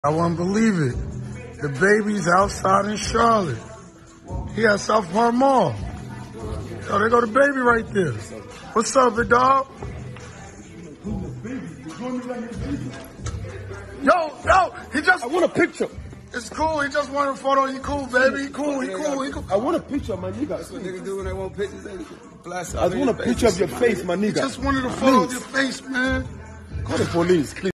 I wouldn't believe it. The baby's outside in Charlotte. He at South Park Mall. Oh, there go the baby right there. What's up, big dog? Yo, he just... I want a picture. It's cool. He just wanted a photo. He cool, baby. He cool. I want a picture of my nigga. That's what niggas do when they want pictures. I want a picture of your face, my nigga. He just wanted a photo of your face, man. Call the police, please.